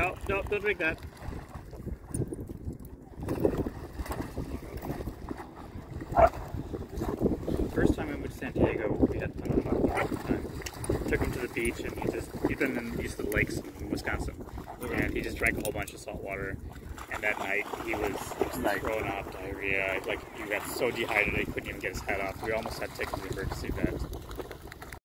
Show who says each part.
Speaker 1: No, no, don't drink that. First time I went to San Diego, we had fun with him all the time. Took him to the beach, and he'd been used to the lakes in Wisconsin, and he just drank a whole bunch of salt water. And that night, he was throwing off diarrhea. Like, he got so dehydrated he couldn't even get his head off. We almost had to take him to the emergency vet.